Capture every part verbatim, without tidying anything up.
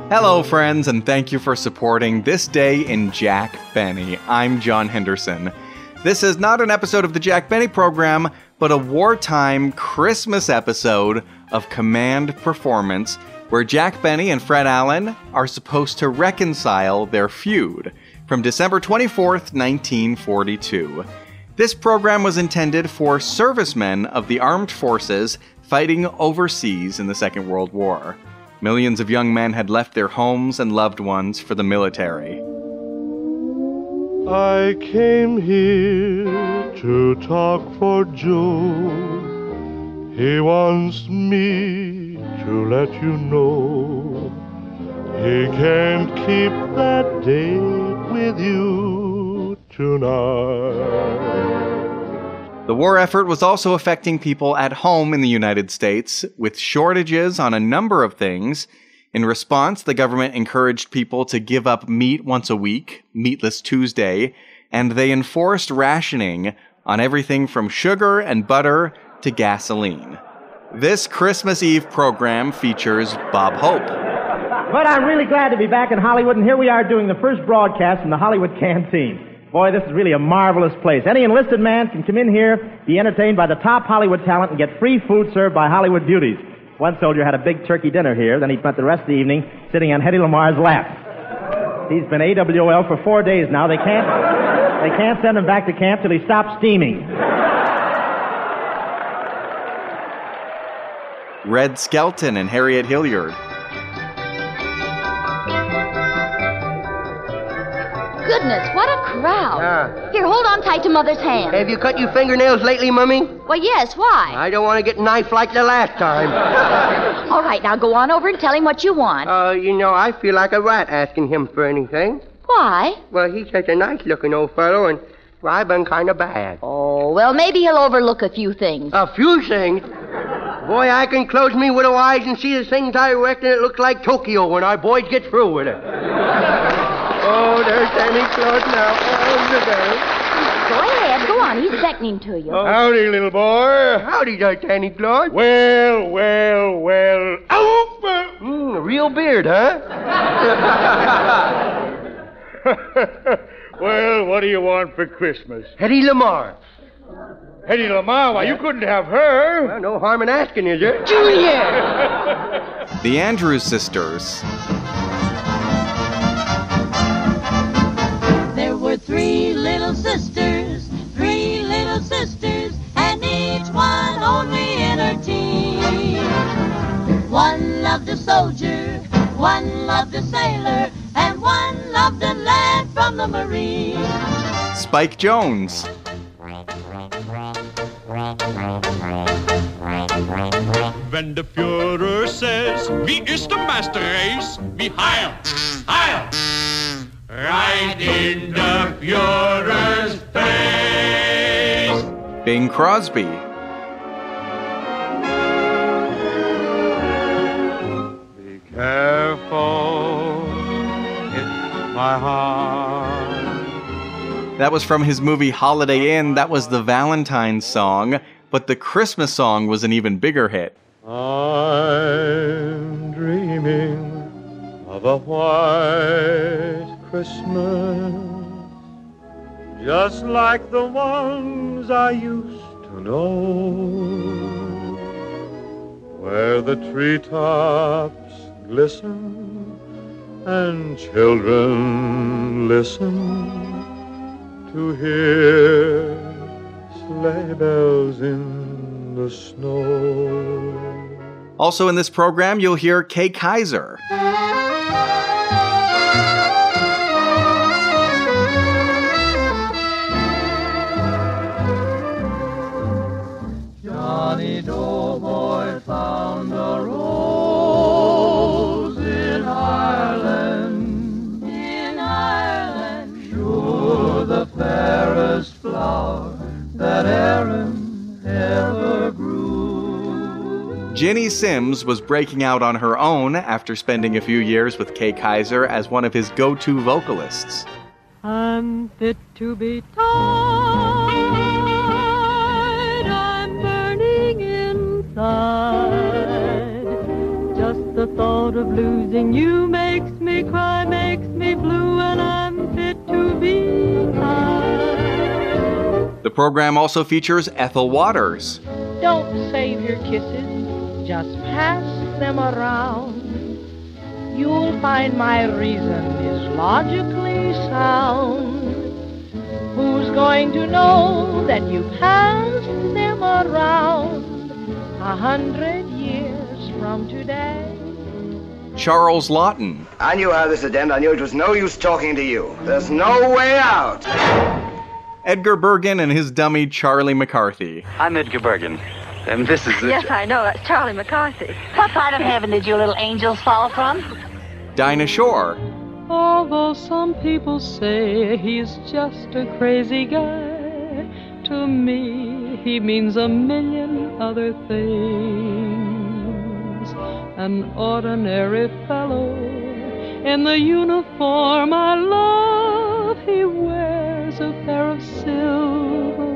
Hello, friends, and thank you for supporting This Day in Jack Benny. I'm John Henderson. This is not an episode of the Jack Benny program, but a wartime Christmas episode of Command Performance, where Jack Benny and Fred Allen are supposed to reconcile their feud from December twenty-fourth, nineteen forty-two. This program was intended for servicemen of the armed forces fighting overseas in the Second World War. Millions of young men had left their homes and loved ones for the military. I came here to talk for Joe. He wants me to let you know he can't keep that date with you tonight. The war effort was also affecting people at home in the United States, with shortages on a number of things. In response, the government encouraged people to give up meat once a week, Meatless Tuesday, and they enforced rationing on everything from sugar and butter to gasoline. This Christmas Eve program features Bob Hope. But I'm really glad to be back in Hollywood, and here we are doing the first broadcast from the Hollywood Canteen. Boy, this is really a marvelous place. Any enlisted man can come in here, be entertained by the top Hollywood talent, and get free food served by Hollywood beauties. One soldier had a big turkey dinner here, then he spent the rest of the evening sitting on Hedy Lamar's lap. He's been A W O L for four days now. They can't, they can't send him back to camp till he stops steaming. Red Skelton and Harriet Hilliard. Goodness, what a crowd. Yeah. Here, hold on tight to Mother's hand. Have you cut your fingernails lately, Mummy? Well, yes, why? I don't want to get knifed like the last time. All right, now go on over and tell him what you want. Uh, you know, I feel like a rat asking him for anything. Why? Well, he's such a nice-looking old fellow, and well, I've been kind of bad. Oh, well, maybe he'll overlook a few things. A few things? Boy, I can close me widow eyes and see the things I reckon it looks like Tokyo when our boys get through with it. Oh, there's Santa Claus now. Oh, look at him. Go ahead, go on. He's beckoning to you. Oh. Howdy, little boy. Howdy, there, Santa Claus. Well, well, well. Oh! Mm, a real beard, huh? Well, what do you want for Christmas? Hedy Lamar. Hedy Lamar? Why, you couldn't have her. Well, no harm in asking, is there? Juliet! The Andrews Sisters. There were three little sisters, three little sisters, and each one only in her teens. One loved a soldier, one loved a sailor, and one loved a lad from the Marines. Spike Jones. When the Führer says, wie ist der Master Race? Wie heil, heil, right in the Führer's face. Bing Crosby. Be careful, it's my heart. That was from his movie Holiday Inn. That was the Valentine's song, but the Christmas song was an even bigger hit. I'm dreaming of a white Christmas, just like the ones I used to know, where the treetops glisten and children listen to hear sleigh bells in the snow. Also in this program, you'll hear Kay Kaiser. Johnny Doughboy found a rose in Ireland, in Ireland, sure the fairest flower that Erin ever grew. Ginny Sims was breaking out on her own after spending a few years with Kay Kaiser as one of his go-to vocalists. I'm fit to be tied, I'm burning inside, just the the thought of losing you makes me cry, makes me blue, and I'm fit to be high. The program also features Ethel Waters. Don't save your kisses, just pass them around. You'll find my reason is logically sound. Who's going to know that you passed them around a hundred years from today? Charles Laughton. I knew how this would end. I knew it was no use talking to you. There's no way out. Edgar Bergan and his dummy Charlie McCarthy. I'm Edgar Bergan. And this is... Yes, I know. That's Charlie McCarthy. What part of heaven did you little angels fall from? Dinah Shore. Although some people say he's just a crazy guy, to me he means a million other things. An ordinary fellow in the uniform I love, he wears a pair of silver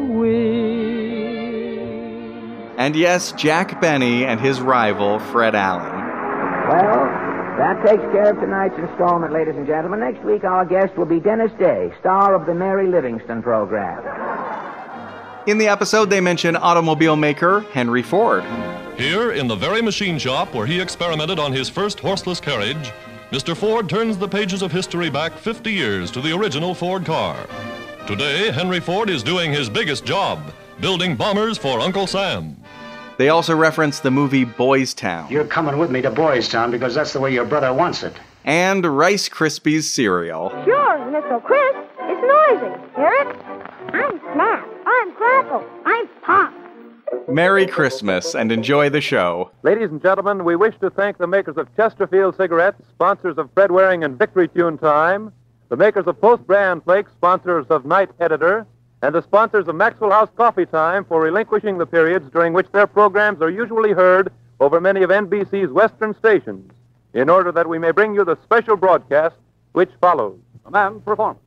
wings. And yes, Jack Benny and his rival, Fred Allen. Well, that takes care of tonight's installment, ladies and gentlemen. Next week, our guest will be Dennis Day, star of the Mary Livingston program. In the episode, they mention automobile maker Henry Ford. Here, in the very machine shop where he experimented on his first horseless carriage, Mister Ford turns the pages of history back fifty years to the original Ford car. Today, Henry Ford is doing his biggest job, building bombers for Uncle Sam. They also reference the movie Boys Town. You're coming with me to Boys Town because that's the way your brother wants it. And Rice Krispies cereal. Sure, Mister Crisp. It's noisy. Hear it? I'm Snap. I'm Crackle. I'm Pop. Merry Christmas and enjoy the show. Ladies and gentlemen, we wish to thank the makers of Chesterfield cigarettes, sponsors of Fred Waring and Victory Tune Time, the makers of Post Bran Flakes, sponsors of Night Editor, and the sponsors of Maxwell House Coffee Time for relinquishing the periods during which their programs are usually heard over many of N B C's western stations, in order that we may bring you the special broadcast which follows. Command performance.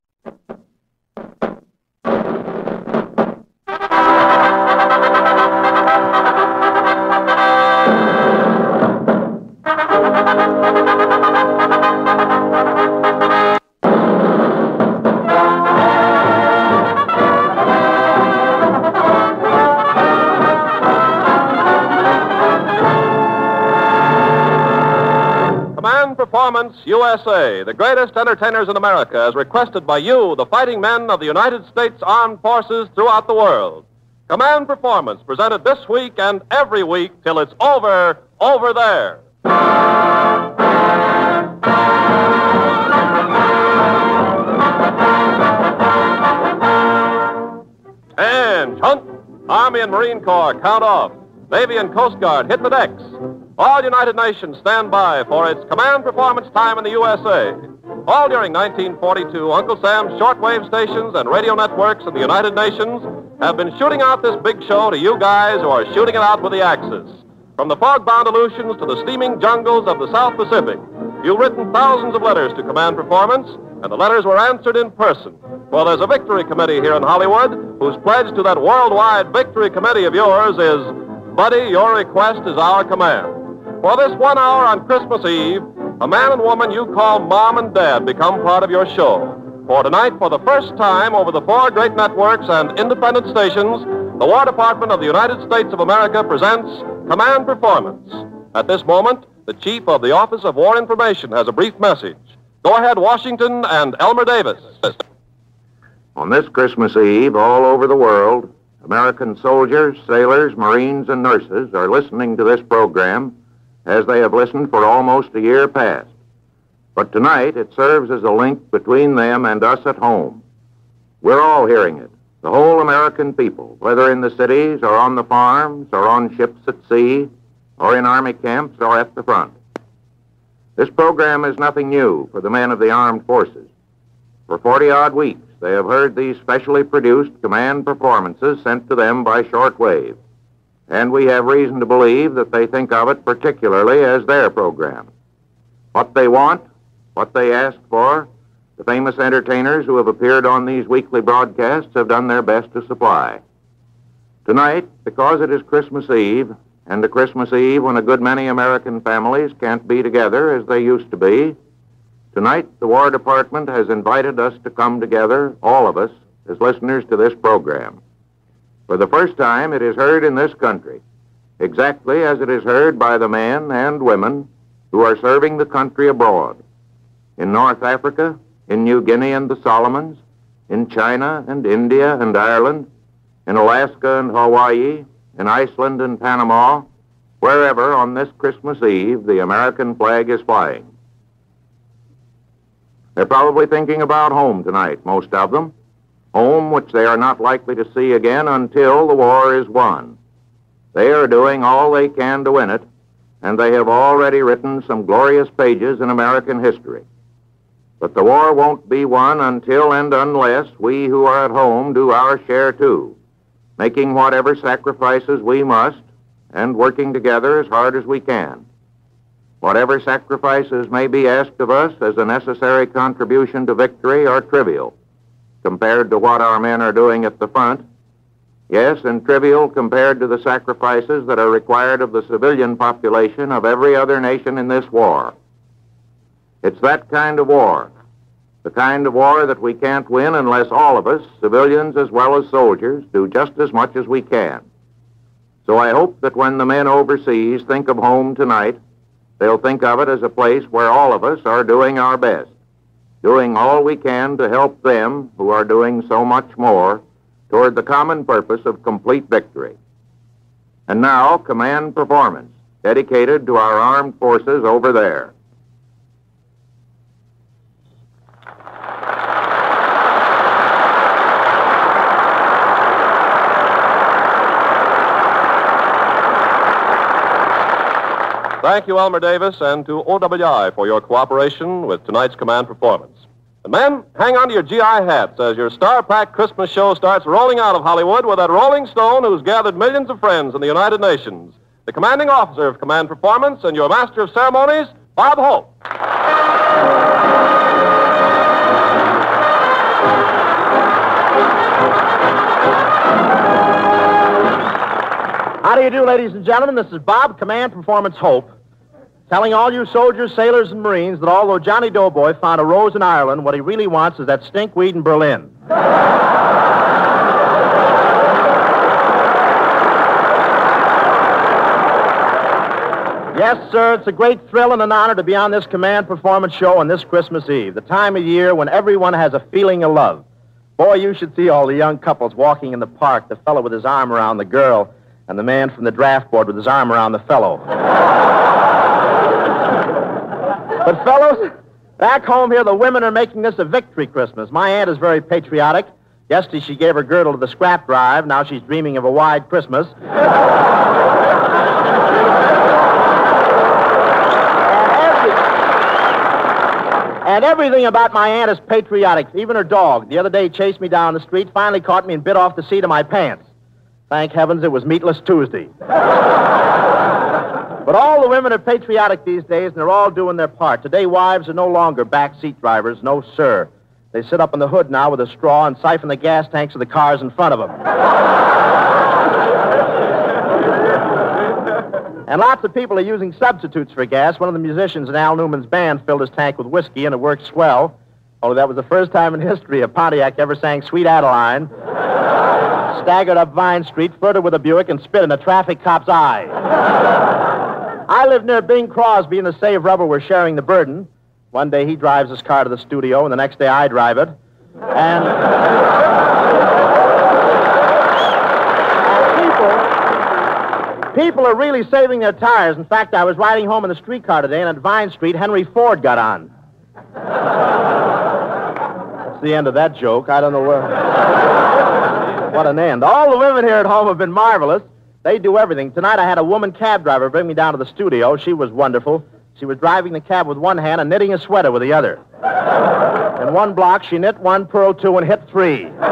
Performance U S A, the greatest entertainers in America, as requested by you, the fighting men of the United States Armed Forces throughout the world. Command Performance, presented this week and every week till it's over, over there. And hunt. Army and Marine Corps, count off. Navy and Coast Guard, hit the decks. All United Nations stand by for its command performance time in the U S A. All during nineteen forty-two, Uncle Sam's shortwave stations and radio networks in the United Nations have been shooting out this big show to you guys who are shooting it out with the Axis. From the fog-bound Aleutians to the steaming jungles of the South Pacific, you've written thousands of letters to Command Performance, and the letters were answered in person. Well, there's a victory committee here in Hollywood whose pledge to that worldwide victory committee of yours is, buddy, your request is our command. For this one hour on Christmas Eve, a man and woman you call Mom and Dad become part of your show. For tonight, for the first time over the four great networks and independent stations, the War Department of the United States of America presents Command Performance. At this moment, the Chief of the Office of War Information has a brief message. Go ahead, Washington and Elmer Davis. On this Christmas Eve, all over the world, American soldiers, sailors, Marines, and nurses are listening to this program as they have listened for almost a year past. But tonight, it serves as a link between them and us at home. We're all hearing it, the whole American people, whether in the cities or on the farms or on ships at sea or in army camps or at the front. This program is nothing new for the men of the armed forces. For forty-odd weeks, they have heard these specially produced command performances sent to them by shortwave. And we have reason to believe that they think of it particularly as their program. What they want, what they ask for, the famous entertainers who have appeared on these weekly broadcasts have done their best to supply. Tonight, because it is Christmas Eve, and a Christmas Eve when a good many American families can't be together as they used to be, tonight the War Department has invited us to come together, all of us, as listeners to this program. For the first time, it is heard in this country, exactly as it is heard by the men and women who are serving the country abroad, in North Africa, in New Guinea and the Solomons, in China and India and Ireland, in Alaska and Hawaii, in Iceland and Panama, wherever on this Christmas Eve the American flag is flying. They're probably thinking about home tonight, most of them, home which they are not likely to see again until the war is won. They are doing all they can to win it, and they have already written some glorious pages in American history. But the war won't be won until and unless we who are at home do our share too, making whatever sacrifices we must and working together as hard as we can. Whatever sacrifices may be asked of us as a necessary contribution to victory are trivial compared to what our men are doing at the front. Yes, and trivial compared to the sacrifices that are required of the civilian population of every other nation in this war. It's that kind of war, the kind of war that we can't win unless all of us, civilians as well as soldiers, do just as much as we can. So I hope that when the men overseas think of home tonight, they'll think of it as a place where all of us are doing our best, doing all we can to help them who are doing so much more toward the common purpose of complete victory. And now, command performance, dedicated to our armed forces over there. Thank you, Elmer Davis, and to O W I for your cooperation with tonight's command performance. And men, hang on to your G I hats as your star-packed Christmas show starts rolling out of Hollywood with that Rolling Stone who's gathered millions of friends in the United Nations, the commanding officer of command performance and your master of ceremonies, Bob Hope. How do you do, ladies and gentlemen? This is Bob, Command Performance Hope, telling all you soldiers, sailors, and Marines that although Johnny Doughboy found a rose in Ireland, what he really wants is that stinkweed in Berlin. Yes, sir, it's a great thrill and an honor to be on this Command Performance show on this Christmas Eve, the time of year when everyone has a feeling of love. Boy, you should see all the young couples walking in the park, the fellow with his arm around the girl, and the man from the draft board with his arm around the fellow. But, fellows, back home here, the women are making this a victory Christmas. My aunt is very patriotic. Yesterday, she gave her girdle to the scrap drive. Now she's dreaming of a wide Christmas. And everything about my aunt is patriotic, even her dog. The other day, chased me down the street, finally caught me and bit off the seat of my pants. Thank heavens it was Meatless Tuesday. But all the women are patriotic these days, and they're all doing their part. Today, wives are no longer backseat drivers. No, sir. They sit up in the hood now with a straw and siphon the gas tanks of the cars in front of them. And lots of people are using substitutes for gas. One of the musicians in Al Newman's band filled his tank with whiskey, and it worked swell. Only that was the first time in history a Pontiac ever sang Sweet Adeline, staggered up Vine Street, flirted with a Buick, and spit in a traffic cop's eye. I live near Bing Crosby, and the Save Rubber were sharing the burden. One day he drives his car to the studio, and the next day I drive it. And, and people, people are really saving their tires. In fact, I was riding home in the streetcar today, and at Vine Street, Henry Ford got on. That's the end of that joke. I don't know where... What an end. All the women here at home have been marvelous. They do everything. Tonight I had a woman cab driver bring me down to the studio. She was wonderful. She was driving the cab with one hand and knitting a sweater with the other. In one block, she knit one, purled two, and hit three. And,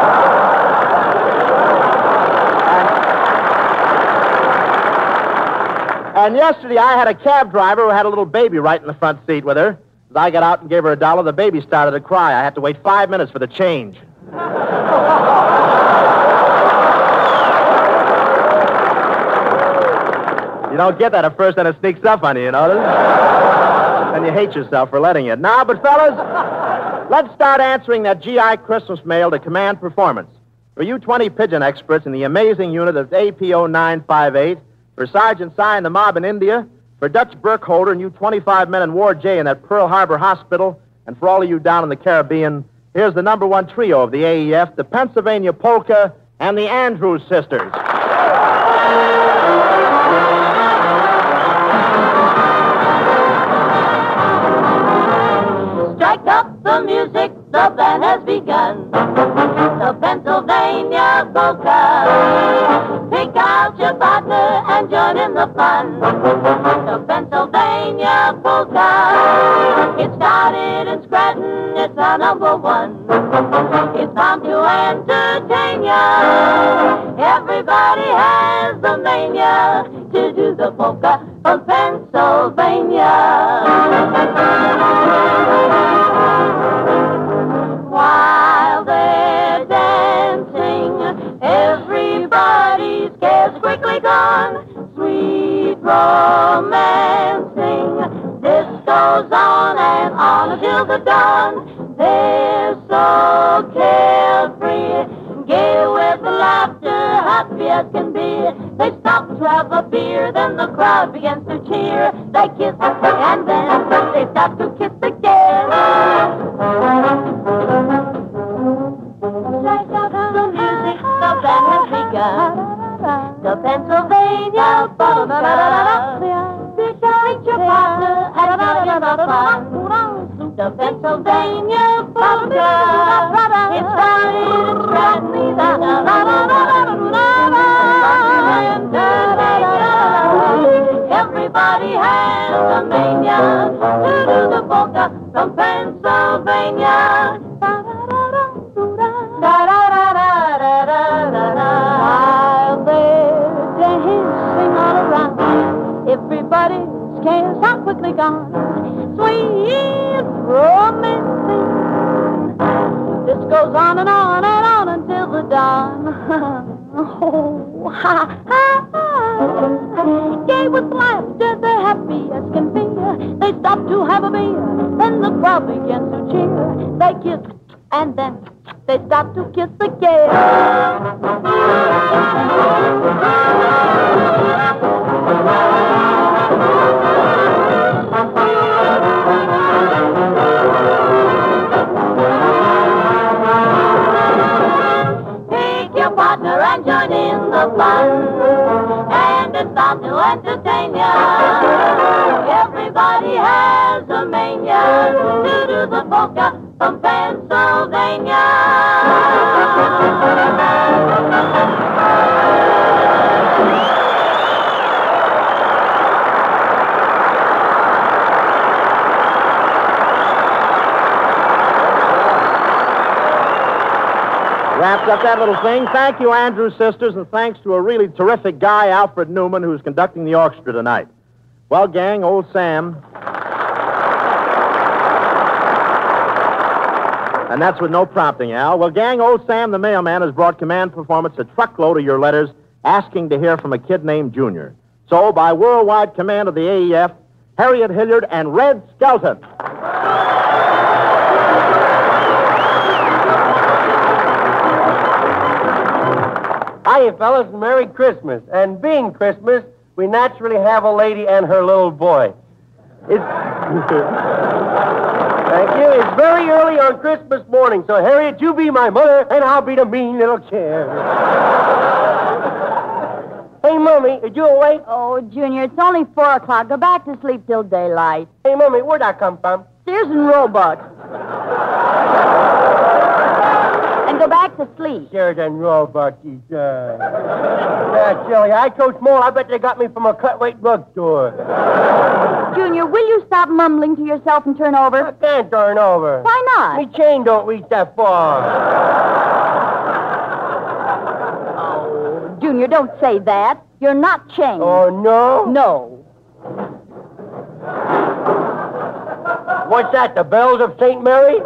and yesterday I had a cab driver who had a little baby right in the front seat with her. As I got out and gave her a dollar, the baby started to cry. I had to wait five minutes for the change. don't get that at first, then it sneaks up on you, you notice? And you hate yourself for letting it. Now, but fellas, let's start answering that G I Christmas mail to Command Performance. For you twenty pigeon experts in the amazing unit of A P O nine five eight, for Sergeant Cy and the mob in India, for Dutch Burkholder and you twenty-five men in Ward J in that Pearl Harbor Hospital, and for all of you down in the Caribbean, here's the number one trio of the A E F, the Pennsylvania Polka and the Andrews Sisters. Strike up the music, the band has begun. The Pennsylvania Polka. Pick out your partner and join in the fun. The Pennsylvania Polka. It started in Scranton, it's our number one. It's time to entertain ya. Everybody has the mania to do the polka from Pennsylvania. While they're dancing, everybody's cares quickly gone. Sweet romancing, this goes on and on until the dawn. They're so carefree, gay with laughter, happy as can be. They stop to have a beer, then the crowd begins to cheer. They kiss and then they stop to kiss again. Strike up the music, the band has begun. The Pennsylvania Polka. Pick your partner and join in the fun. The Pennsylvania Polka. It started in Scranton. Everybody has a mania to do the polka from Pennsylvania. While they're dancing all around, everybody's cares are quickly gone. Sweet romancing, this goes on and on and on until the dawn. Oh, ha, ha, ha. Gay with laughter, they're happy as can be. They stop to have a beer, then the crowd begins to cheer. They kiss and then they stop to kiss again. Pick your partner and join in the fun, and it's time to entertain ya. Everybody has a mania to do the polka from Pennsylvania. Wraps up that little thing. Thank you, Andrews Sisters, and thanks to a really terrific guy, Alfred Newman, who's conducting the orchestra tonight. Well, gang, old Sam... And that's with no prompting, Al. Well, gang, old Sam the mailman has brought Command Performance a truckload of your letters asking to hear from a kid named Junior. So, by worldwide command of the A E F, Harriet, Hilliard, and Red Skelton. Hiya, fellas, and Merry Christmas. And being Christmas, we naturally have a lady and her little boy. It's... Thank you. It's very early on Christmas morning, so Harriet, you be my mother, and I'll be the mean little kid. Hey, Mummy, are you awake? Oh, Junior, it's only four o'clock. Go back to sleep till daylight. Hey, Mummy, where'd I come from? Sears and Roebuck. And go back to sleep. Sears and Roebuck, he said. That's silly. I told Small, I bet they got me from a cut-weight drugstore. Junior, will you stop mumbling to yourself and turn over? I can't turn over. Why not? Me chain don't reach that far. Oh, Junior, don't say that. You're not chained. Oh, no? No. What's that, the bells of Saint Mary?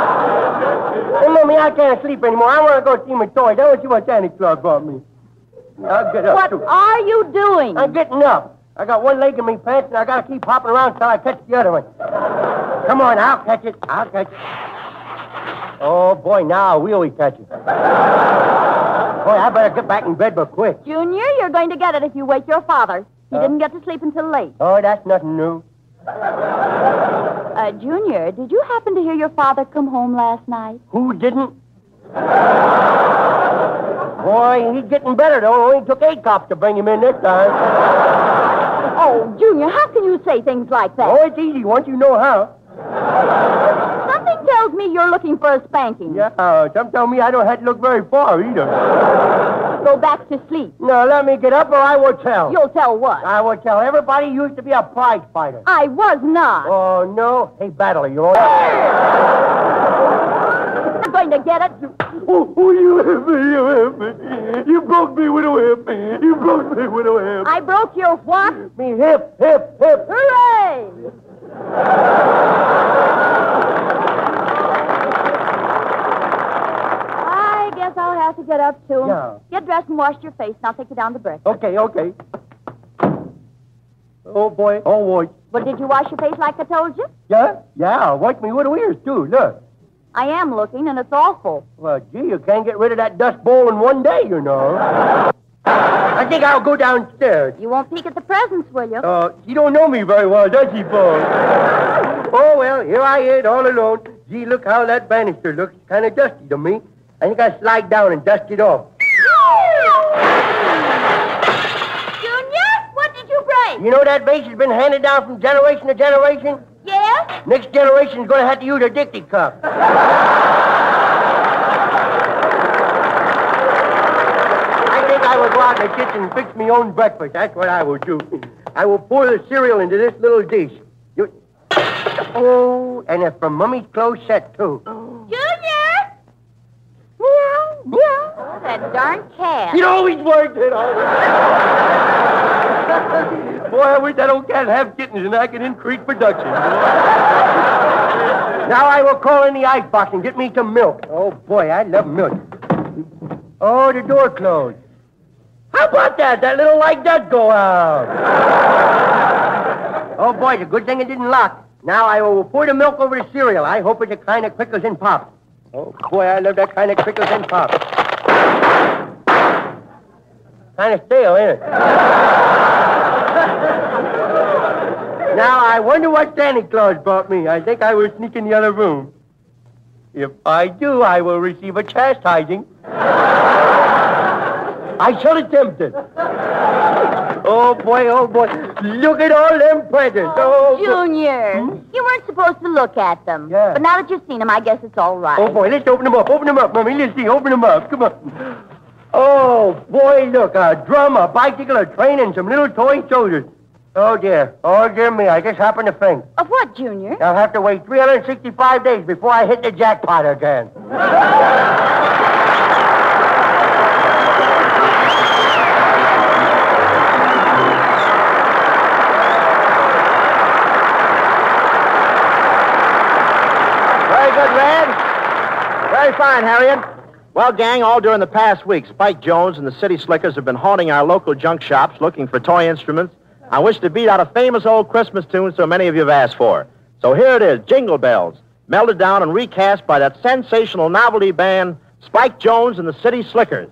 Hey, Mommy, I can't sleep anymore. I want to go see my toys. I want to see what Santa Claus brought me. I'll get up. What too. are you doing? I'm getting up. I got one leg in me pants, and I gotta keep hopping around till I catch the other one. Come on, I'll catch it. I'll catch it. Oh, boy, now I really catch it. Boy, I better get back in bed but quick. Junior, you're going to get it if you wake your father. He Huh? didn't get to sleep until late. Oh, that's nothing new. Uh, Junior, did you happen to hear your father come home last night? Who didn't? Boy, he's getting better, though. It only took eight cops to bring him in this time. Oh, Junior, how can you say things like that? Oh, it's easy once you know how. Something tells me you're looking for a spanking. Yeah, uh, some tell me I don't have to look very far either. Go back to sleep. No, let me get up or I will tell. You'll tell what? I will tell everybody you used to be a prize fighter. I was not. Oh, no? Hey, Battler, you all I'm going to get it. Oh, oh, you hit me, you hit me. You broke me with a whip. You broke me with a whip. I broke your what? Me hip, hip, hip. Hooray! I guess I'll have to get up, too. Yeah. Get dressed and wash your face, and I'll take you down to breakfast. Okay, okay. Oh, boy. Oh, boy. But did you wash your face like I told you? Yeah? Yeah, wipe me with the ears, too. Look. I am looking, and it's awful. Well, gee, you can't get rid of that dust bowl in one day, you know. I think I'll go downstairs. You won't peek at the presents, will you? Uh, she don't know me very well, does she, Paul? Oh, well, here I is, all alone. Gee, look how that banister looks. Kind of dusty to me. I think I'll slide down and dust it off. Junior, what did you break? You know that vase has been handed down from generation to generation? Yes? Next generation's going to have to use a Dixie cup. I think I will go out in the kitchen and fix me own breakfast. That's what I will do. I will pour the cereal into this little dish. You... Oh, and it's from Mummy's clothes set, too. Junior! Meow, meow. Oh, that darn cat. It always works, it always. Boy, I wish that old cat have kittens and I could increase production. Now I will call in the icebox and get me some milk. Oh, boy, I love milk. Oh, the door closed. How about that? That little light does go out. Oh, boy, it's a good thing it didn't lock. Now I will pour the milk over the cereal. I hope it's the kind of Crickles and Pop. Oh, boy, I love that kind of Crickles and Pop. Kind of stale, ain't it? Now, I wonder what Santa Claus brought me. I think I will sneak in the other room. If I do, I will receive a chastising. I shall attempt it. Oh, boy, oh, boy. Look at all them presents. Oh, Junior, Hmm? you weren't supposed to look at them. Yeah. But now that you've seen them, I guess it's all right. Oh, boy, let's open them up. Open them up, Mummy. Let's see. Open them up. Come on. Oh, boy, look. A drum, a bicycle, a train, and some little toy soldiers. Oh, dear. Oh, dear me. I just happened to think. Of what, Junior? I'll have to wait three hundred sixty-five days before I hit the jackpot again. Very good, Red. Very fine, Harriet. Well, gang, all during the past week, Spike Jones and the City Slickers have been haunting our local junk shops looking for toy instruments. I wish to beat out a famous old Christmas tune so many of you have asked for. So here it is, Jingle Bells, melted down and recast by that sensational novelty band, Spike Jones and the City Slickers.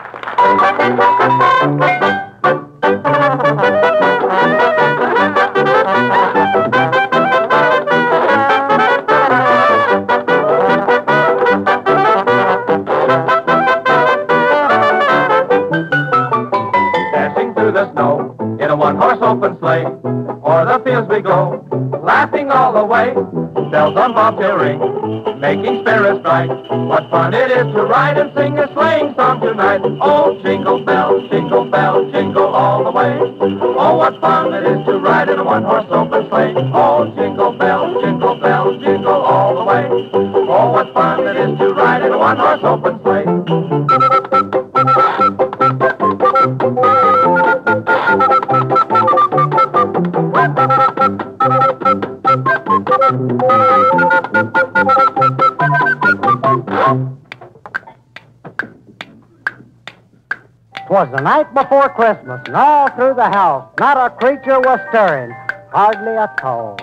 Dashing through the snow in a one-horse open sleigh, o'er the fields we go, laughing all the way. Bells on bobtail ring, making spirits bright. What fun it is to ride and sing a sleighing song tonight. Oh, jingle bells, jingle bells, jingle all the way. Oh, what fun it is to ride in a one-horse open sleigh. Oh, jingle bells, jingle bells, jingle all the way. Oh, what fun it is to ride in a one-horse open sleigh. 'Twas the night before Christmas, and all through the house, not a creature was stirring, hardly a toe.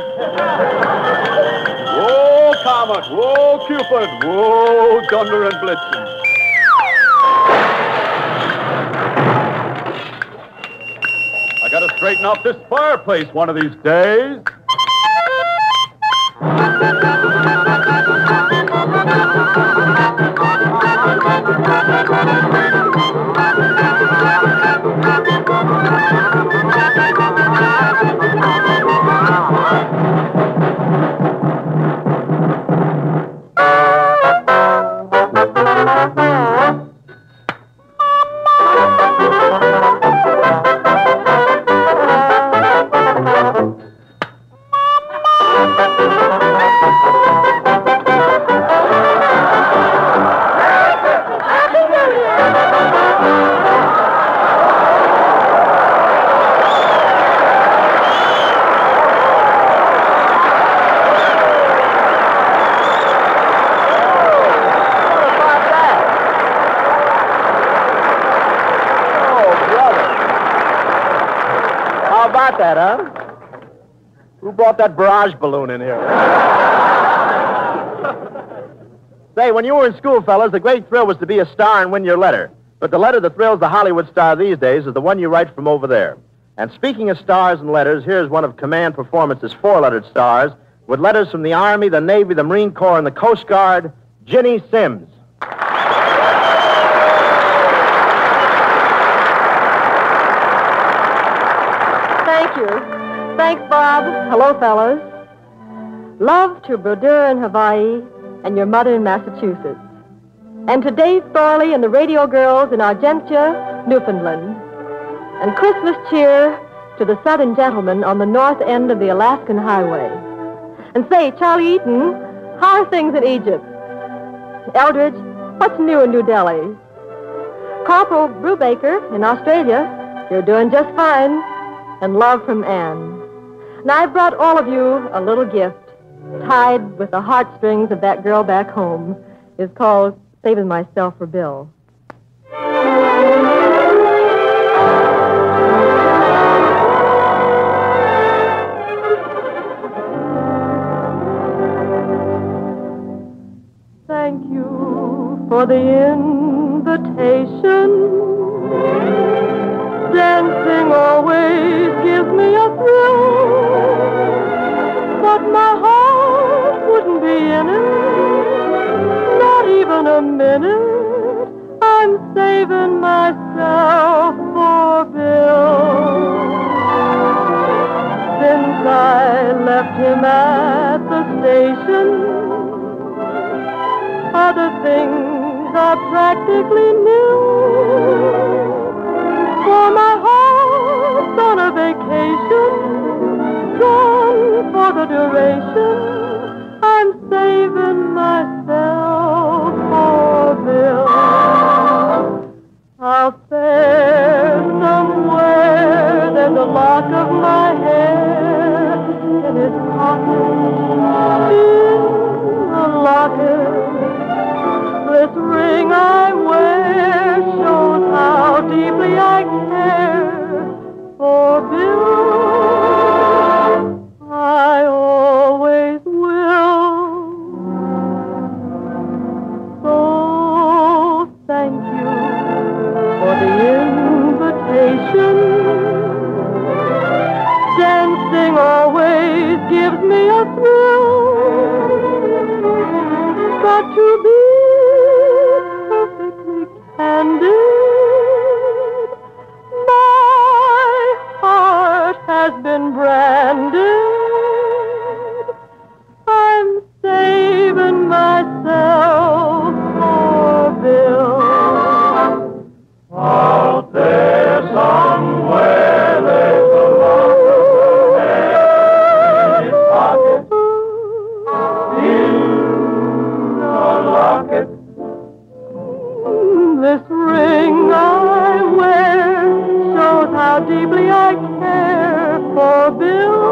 Whoa, Comet! Whoa, Cupid! Whoa, Dunder and Blitzen! I gotta straighten out this fireplace one of these days. That, huh? Who brought that barrage balloon in here? Say, when you were in school, fellas, the great thrill was to be a star and win your letter. But the letter that thrills the Hollywood star these days is the one you write from over there. And speaking of stars and letters, here's one of Command Performance's four-lettered stars with letters from the Army, the Navy, the Marine Corps, and the Coast Guard, Ginny Sims. Thank you. Thanks, Bob. Hello, fellas. Love to Brodeur in Hawaii and your mother in Massachusetts. And to Dave Thorley and the radio girls in Argentia, Newfoundland. And Christmas cheer to the southern gentlemen on the north end of the Alaskan highway. And say, Charlie Eaton, how are things in Egypt? Eldridge, what's new in New Delhi? Corporal Brubaker in Australia, you're doing just fine. And love from Anne. And I brought all of you a little gift, tied with the heartstrings of that girl back home. It's called Saving Myself for Bill. Thank you for the invitation. Dancing always gives me a thrill, but my heart wouldn't be in it, not even a minute. I'm saving myself for Bill. Since I left him at the station, other things are practically new. For my heart's on a vacation, gone for the duration. I'm saving myself for Bill. Out there somewhere, there's a lock of my hair in his pocket, in the locket. This ring I wear shows how deeply I care for Bill. I always will. So thank you for the invitation. Dancing always gives me a thrill. But to be perfectly candid, my heart has been branded. I'm saving myself for Bill. Out there somewhere there's a lock in his pocket. In the locket. This ring I wear shows how deeply I care for Bill.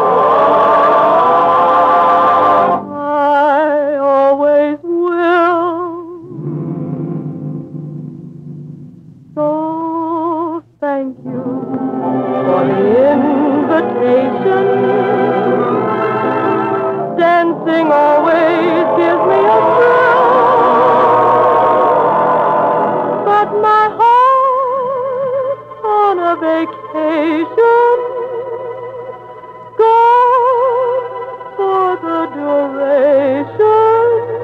I always will. So temptation. Dancing always gives me a thrill, but my heart's on a vacation, gone for the duration.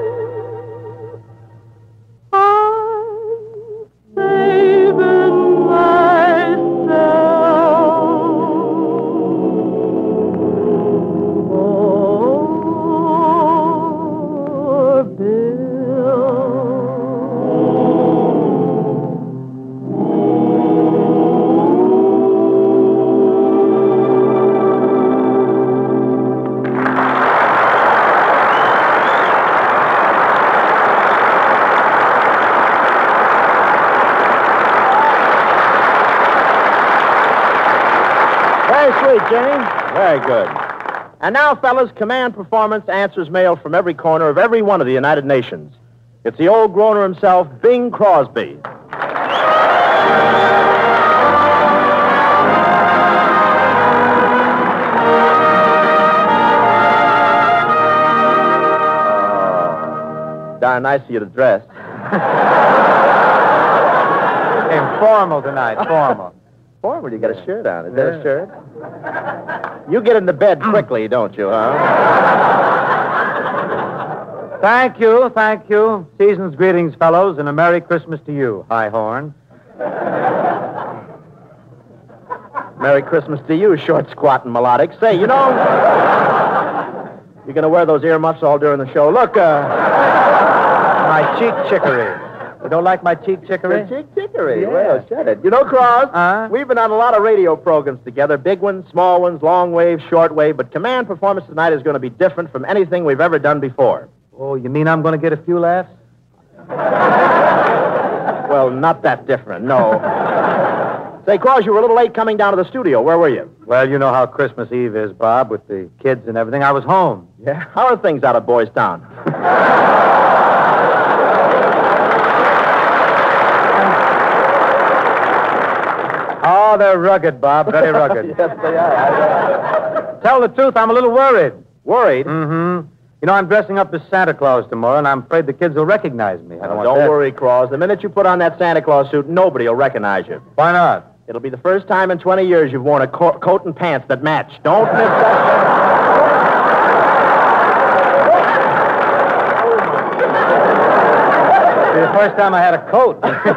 I'm saving myself. Oh, Bill. Very sweet, Ginny. Very good. And now, fellas, Command Performance answers mail from every corner of every one of the United Nations. It's the old groaner himself, Bing Crosby. Oh, darn nice of you to dress. Formal tonight, formal. Formal? You got a shirt on. Is that a shirt? You get into bed quickly, don't you, huh? Thank you, thank you. Season's greetings, fellows, and a Merry Christmas to you, High Horn. Merry Christmas to you, short, squat, and melodic. Say, you know, you're going to wear those earmuffs all during the show. Look, uh... my cheek chicory. You don't like my cheek chicory? Your cheek chicory? Yeah. Well, shut it. You know, Cross, uh-huh. We've been on a lot of radio programs together, big ones, small ones, long wave, short wave, but Command Performance tonight is going to be different from anything we've ever done before. Oh, you mean I'm going to get a few laughs? Well, not that different, no. Say, Cross, you were a little late coming down to the studio. Where were you? Well, you know how Christmas Eve is, Bob, with the kids and everything. I was home. Yeah? How are things out of Boys Town? Oh, they're rugged, Bob. Very rugged. Yes, they are. Tell the truth, I'm a little worried. Worried? Mm-hmm. You know, I'm dressing up as Santa Claus tomorrow, and I'm afraid the kids will recognize me. I don't, Oh, want don't that. worry, Cross. The minute you put on that Santa Claus suit, nobody will recognize you. Why not? It'll be the first time in twenty years you've worn a co- coat and pants that match. Don't miss that. It'll be the first time I had a coat.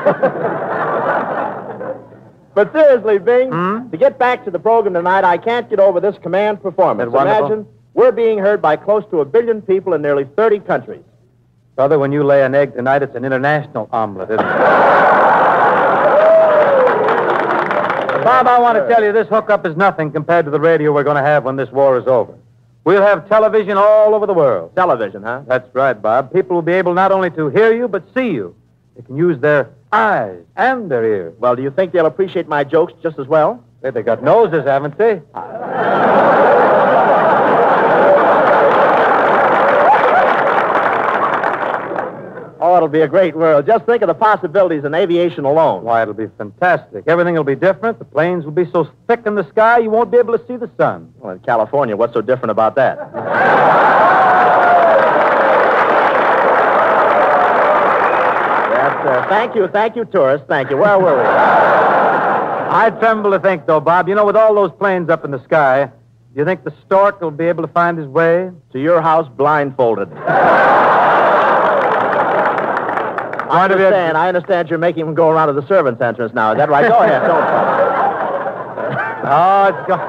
But seriously, Bing, Hmm? to get back to the program tonight, I can't get over this Command Performance. Isn't it wonderful? Imagine we're being heard by close to a billion people in nearly thirty countries. Brother, when you lay an egg tonight, it's an international omelet, isn't it? Bob, I want to tell you this hookup is nothing compared to the radio we're going to have when this war is over. We'll have television all over the world. Television, huh? That's right, Bob. People will be able not only to hear you, but see you. They can use their eyes and their ears. Well, do you think they'll appreciate my jokes just as well? Hey, they got noses, haven't they? Oh, it'll be a great world. Just think of the possibilities in aviation alone. Why, it'll be fantastic. Everything will be different. The planes will be so thick in the sky you won't be able to see the sun. Well, in California, what's so different about that? Yes, uh, thank you, thank you, tourists. Thank you. Where were we? I tremble to think, though, Bob, you know, with all those planes up in the sky, do you think the stork will be able to find his way? To your house blindfolded. I understand. I understand you're making him go around to the servants' entrance now. Is that right? Go ahead. Don't. Oh, it's go-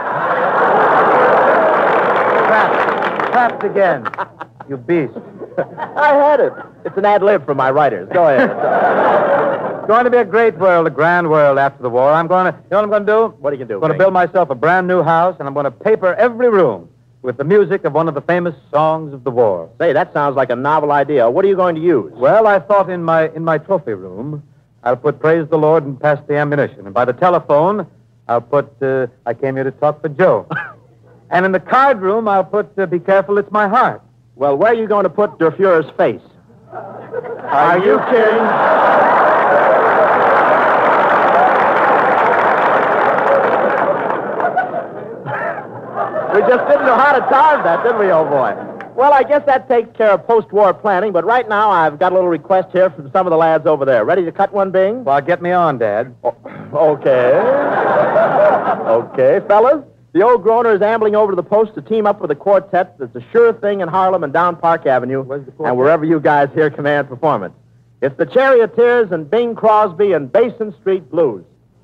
trapped. Trapped again. You beast. I had it. It's an ad lib for my writers. Go ahead. It's going to be a great world, a grand world after the war. I'm going to, you know what I'm going to do? What are you going to do? I'm going to build myself a brand new house, and I'm going to paper every room with the music of one of the famous songs of the war. Say, that sounds like a novel idea. What are you going to use? Well, I thought in my in my trophy room, I'll put Praise the Lord and Pass the Ammunition. And by the telephone, I'll put uh, I Came Here to Talk for Joe. And in the card room, I'll put uh, Be Careful, It's My Heart. Well, where are you going to put Der Fuhrer's face? Are, are you kidding? just didn't know how to time that, did we, old boy? Well, I guess that takes care of post-war planning, but right now I've got a little request here from some of the lads over there. Ready to cut one, Bing? Well, get me on, Dad. Oh, okay. Okay, fellas. The old groaner is ambling over to the post to team up with a quartet that's a sure thing in Harlem and down Park Avenue and wherever you guys hear command performance. It's the Charioteers and Bing Crosby and Basin Street Blues.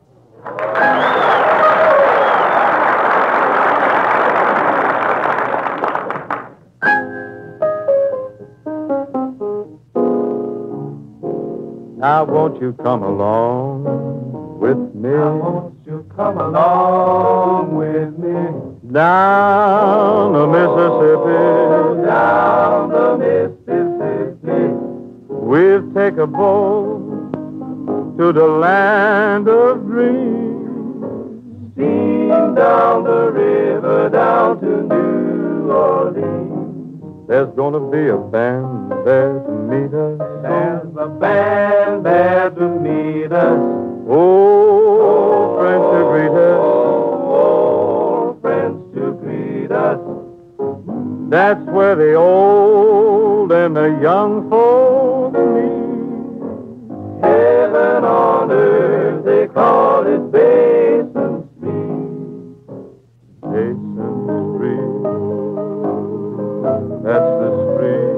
Now won't you come along with me? Now won't you come along with me? Down the Mississippi. Down the Mississippi. We'll take a boat to the land of dreams. Steam down the river down to New Orleans. There's gonna be a band there to meet us. There's a band there to meet us. Oh, friends to greet us. Oh, friends to greet us. That's where the old and the young folks meet. Heaven on earth, they call it Basin Street. Basin Street. That's the street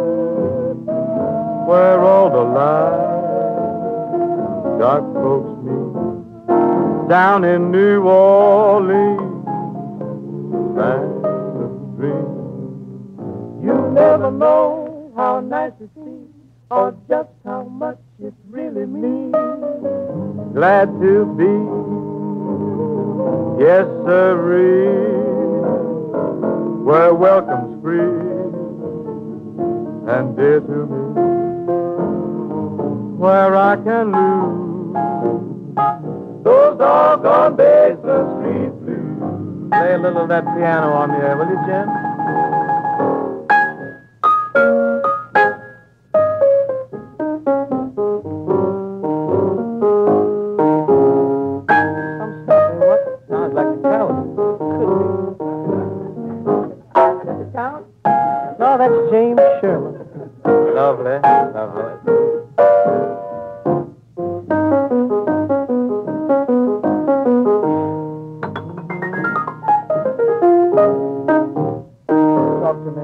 where all the light dark folks meet. Down in New Orleans, land of dreams. You never know how nice it seems, or just how much it really means. Glad to be, yes, sirree, where welcome's free and dear to me, where I can lose those doggone Basin Street blues. Play a little of that piano on the air, will you, Jim? Sounds like a count. Does it count? No, that's James Sherman. Lovely, lovely. Talk to me.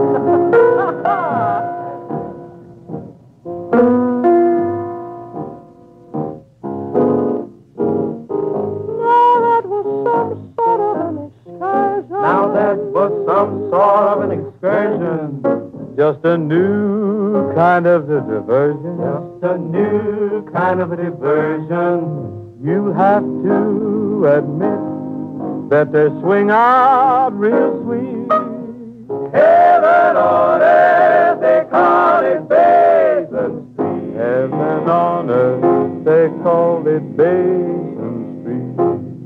Now that was some sort of an excursion. Just a new kind of a diversion. Just a new kind of a diversion. You have to admit that they swing out real sweet. Heaven on earth, they call it Basin Street. Heaven on earth, they call it Basin Street.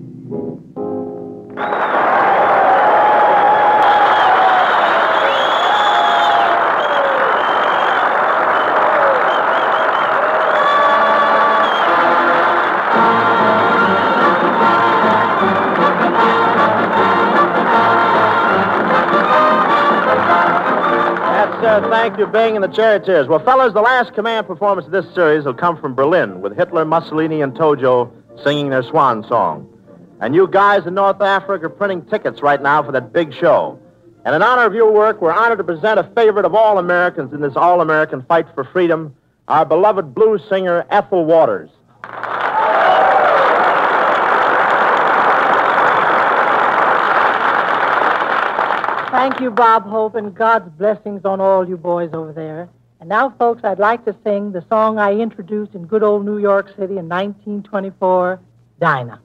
Uh, thank you, Bing and the Charioteers. Well, fellas, the last command performance of this series will come from Berlin with Hitler, Mussolini, and Tojo singing their swan song. And you guys in North Africa are printing tickets right now for that big show. And in honor of your work, we're honored to present a favorite of all Americans in this all-American fight for freedom, our beloved blues singer, Ethel Waters. Thank you, Bob Hope, and God's blessings on all you boys over there. And now, folks, I'd like to sing the song I introduced in good old New York City in nineteen twenty-four, Dinah.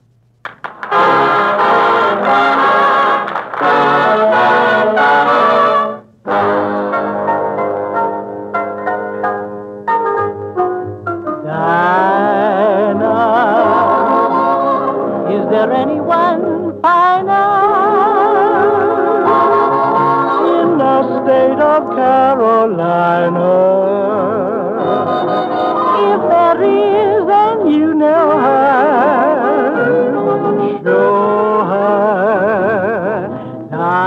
Dinah, is there anyone finer state of Carolina? If there is, then you know her. Show her.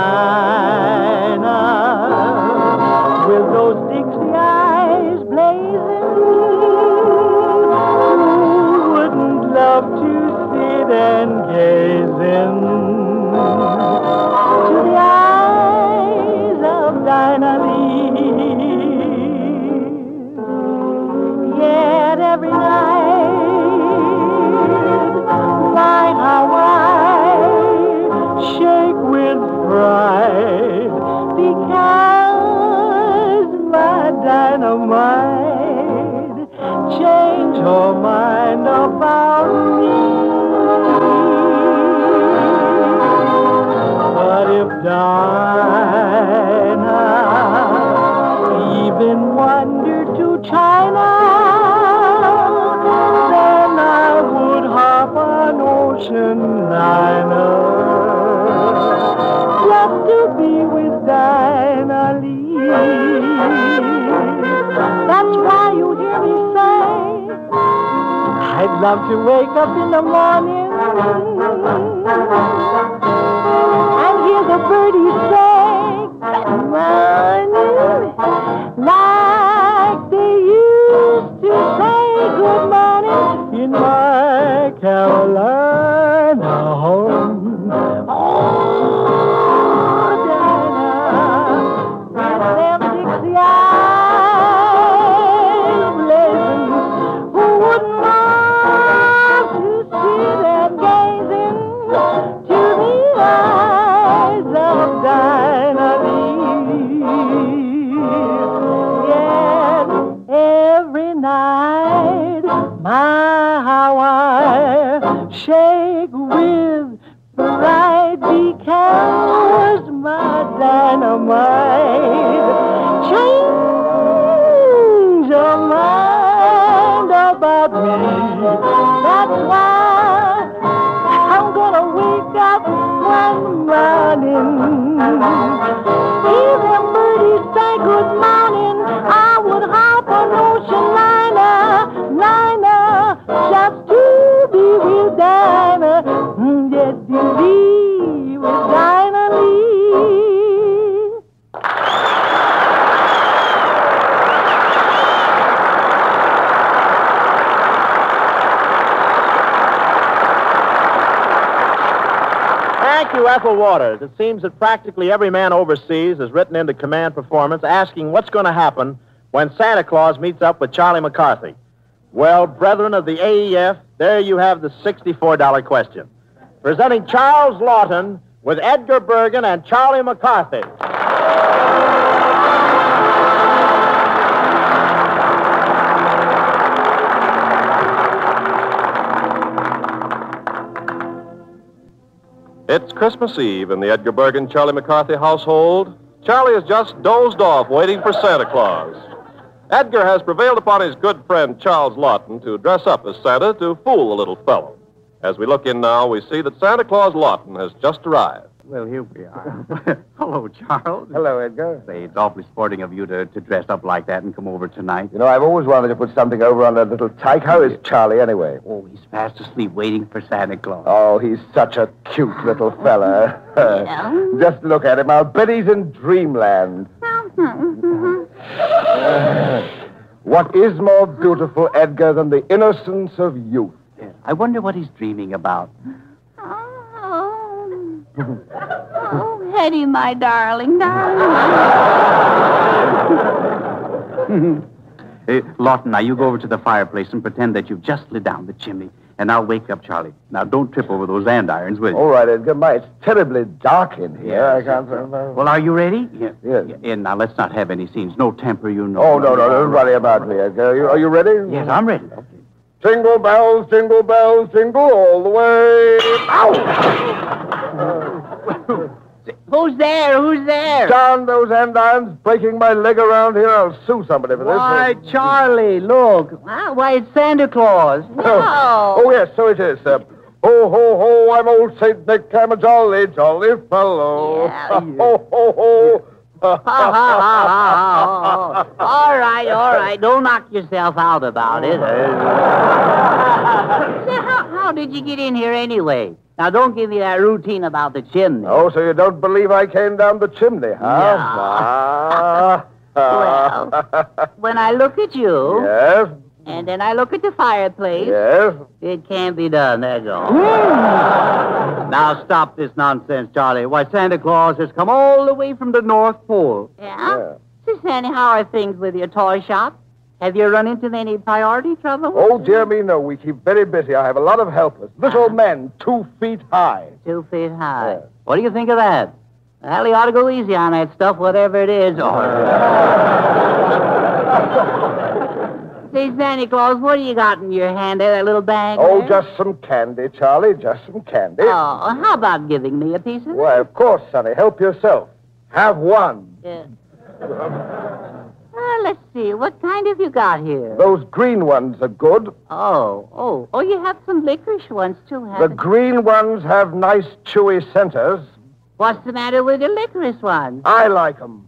every night. My, how I shake with pride because my dynamite changed her mind about me. But if Dinah even wandered to China, then I would hop an ocean liner just to be with Dinah Lee. That's why you hear me say I'd love to wake up in the morning and hear the birdies sing good morning, like they used to say good morning in my Carolina home. Oh, Dinah, with them Dixie eyes blazing, who wouldn't love to sit and gaze into the eyes of Dinah Lee? Yes, every night, my, how I shake with pride because my dynamite changed her mind about me. That's why I'm gonna wake up one morning, hear them birdies say good morning. I would hop an ocean liner, liner, just to be with Dinah. Mm, yes, to be with Dinah Lee. Thank you, Ethel Waters. It seems that practically every man overseas is written into command performance asking what's going to happen when Santa Claus meets up with Charlie McCarthy. Well, brethren of the A E F, there you have the sixty-four dollar question. Presenting Charles Laughton with Edgar Bergan and Charlie McCarthy. It's Christmas Eve in the Edgar Bergan Charlie McCarthy household. Charlie has just dozed off waiting for Santa Claus. Edgar has prevailed upon his good friend Charles Laughton to dress up as Santa to fool the little fellow. As we look in now, we see that Santa Claus Laughton has just arrived. Well, here we are. Hello, Charles. Hello, Edgar. Say, it's awfully sporting of you to, to dress up like that and come over tonight. You know, I've always wanted to put something over on that little tyke. How is Charlie, anyway? Oh, he's fast asleep waiting for Santa Claus. Oh, he's such a cute little fella. Yeah. Just look at him. I'll bet he's in dreamland. What is more beautiful, Edgar, than the innocence of youth? Yeah. I wonder what he's dreaming about. Oh, Hetty, my darling, darling. Hey, Laughton, now you go over to the fireplace and pretend that you've just lit down the chimney, and I'll wake up Charlie. Now, don't trip over those andirons, will you? All right, Edgar. My, it's terribly dark in here. Yes. I can't remember. Well, are you ready? Yeah. Yes. Yeah, and now, let's not have any scenes. No temper, you know. Oh, no, no, don't worry about me, Edgar. Are you, are you ready? Yes, I'm ready. Okay. Jingle bells, jingle bells, jingle all the way. Ow! Who's there? Who's there? Down those andirons, breaking my leg around here. I'll sue somebody for this. Why, Charlie, look. Wow, why, it's Santa Claus. No. Oh, oh yes, so it is. Uh, ho, ho, ho, I'm old Saint Nick. I'm a jolly, jolly fellow. Yeah, ho, ho, ho. Ha, ha, ha, ha, ha. All right, all right. Don't knock yourself out about it. Say, how, how did you get in here anyway? Now, don't give me that routine about the chimney. Oh, so you don't believe I came down the chimney, huh? Yeah. Well, when I look at you... Yes? And then I look at the fireplace... Yes? It can't be done, that's all. Now, stop this nonsense, Charlie. Why, Santa Claus has come all the way from the North Pole. Yeah? yeah. So, Sandy, how are things with your toy shop? Have you run into any priority trouble? Oh, dear me, no. We keep very busy. I have a lot of helpers. Little men, two feet high. Two feet high. Yeah. What do you think of that? Well, you ought to go easy on that stuff, whatever it is. Oh. Say, Santa Claus, what do you got in your hand there, that little bag? Oh, there? just some candy, Charlie, just some candy. Oh, how about giving me a piece of it? Why, of course, Sonny. Help yourself. Have one. Yeah. Well, let's see. What kind have you got here? Those green ones are good. Oh, oh. Oh, you have some licorice ones, too, The haven't you? green ones have nice, chewy centers. What's the matter with the licorice ones? I like them.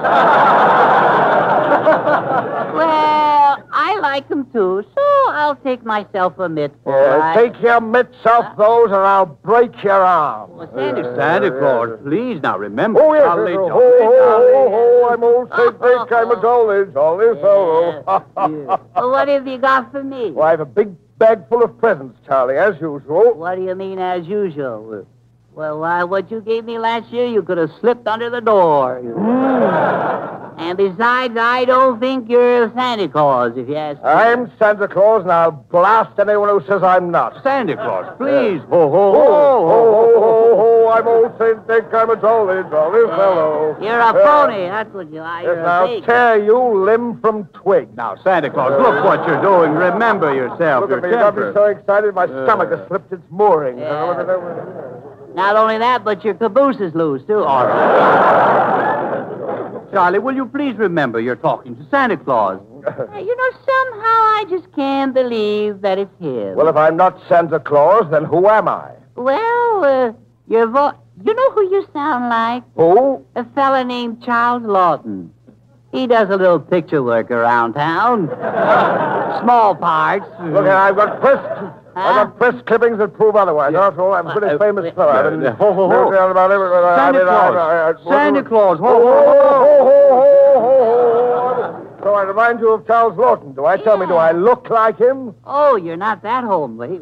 Well, I like them, too, so I'll take myself a mitt. Yeah, right? take your mitts off those, or I'll break your arm. Well, Santa, Santa Claus, please, now remember. Oh, yes, Jolly, yes, oh, jolly, ho, ho, jolly. ho, ho, I'm old Saint Nick, I'm a jolly, jolly fellow. Well, what have you got for me? Well, I have a big bag full of presents, Charlie, as usual. What do you mean, as usual? Well, why, what you gave me last year, you could have slipped under the door. And besides, I don't think you're Santa Claus, if you ask me. I'm Santa Claus, and I'll blast anyone who says I'm not. Santa Claus, please. Ho, ho, ho, ho, ho, ho, ho, I'm old Saint Nick, I'm a jolly, jolly fellow. You're a phony, that's what you are. You're Yes, a I'll fake. tear you limb from twig. Now, Santa Claus, look what you're doing. Remember yourself. Look Your at me, I've temper. been so excited, my stomach has slipped its mooring. Not only that, but your caboose is loose, too. All right. Charlie, will you please remember you're talking to Santa Claus? Hey, you know, somehow I just can't believe that it's him. Well, if I'm not Santa Claus, then who am I? Well, uh, your voice... You know who you sound like? Who? A fella named Charles Laughton. He does a little picture work around town. Small parts. Look, I've got press... I've got press clippings that prove otherwise. After all, I'm a pretty famous fellow. I mean, Ho, ho, ho. about everything. Santa I mean, Claus. I, I, I, Santa Claus. Ho, Ho, ho, ho, ho. ho, ho, ho, ho. So I remind you of Charles Laughton. Do I tell me, do I look like him? Oh, you're not that homely.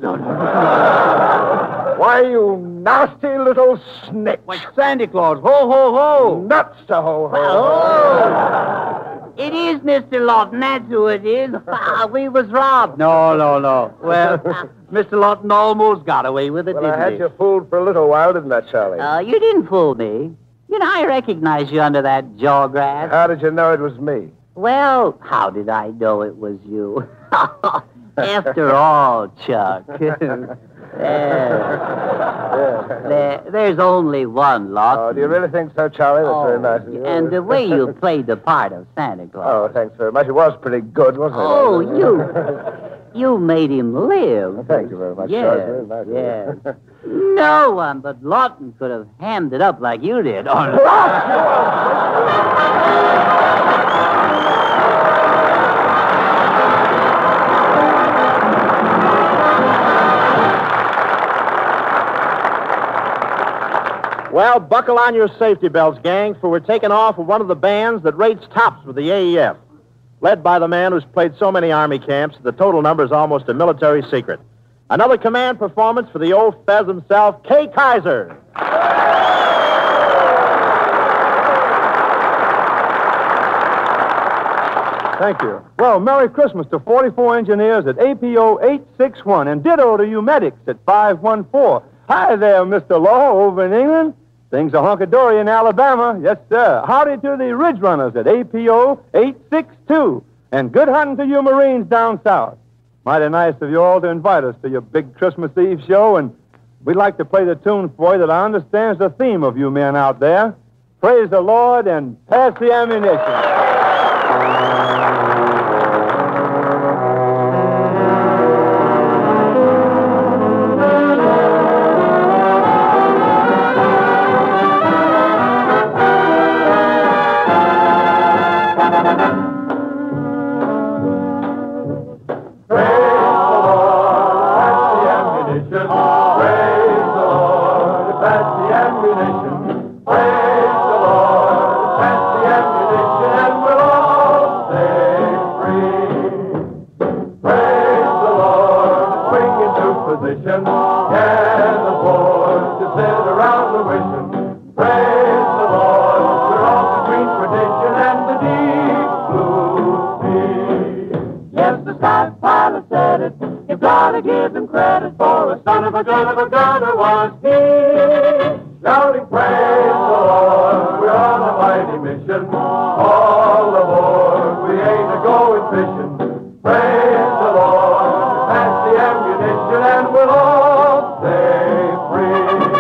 Why, you nasty little snitch. Why, Santa Claus. Ho, ho, ho. Nuts to ho, ho. Oh. It is Mister Laughton, that's who it is. We was robbed. No, no, no. Well, Mister Laughton almost got away with it, Well, didn't I had he? you fooled for a little while, didn't I, Charlie? Uh, you didn't fool me. You know, I recognize you under that jawgrass. How did you know it was me? Well, how did I know it was you? After all, Chuck. there, there, there's only one Laughton. Oh, do you really think so, Charlie? That's very nice of you. And the way you played the part of Santa Claus. Oh, thanks very much. It was pretty good, wasn't it? Oh, you... You made him live. Well, thank you very much, Yes, Charlie. Very nice of yes. you. No one but Laughton could have hammed it up like you did. Oh, Well, buckle on your safety belts, gang, for we're taking off with one of the bands that rates tops with the A E F. Led by the man who's played so many Army camps, the total number is almost a military secret. Another command performance for the old Fez himself, K. Kaiser. Thank you. Well, Merry Christmas to forty-four engineers at A P O eight six one, and ditto to you medics at five one four. Hi there, Mister Law, over in England. Things are hunky-dory in Alabama. Yes, sir. Howdy to the Ridge Runners at A P O eight six two. And good hunting to you Marines down south. Mighty nice of you all to invite us to your big Christmas Eve show, and we'd like to play the tune for you that I understand is the theme of you men out there. Praise the Lord and pass the ammunition. said it. You gotta give him credit for a son of a gun of a gunner was he. Shouting praise the Lord, we're on a mighty mission. All aboard, we ain't a-going fishing. Praise the Lord, pass the ammunition and we'll all stay free.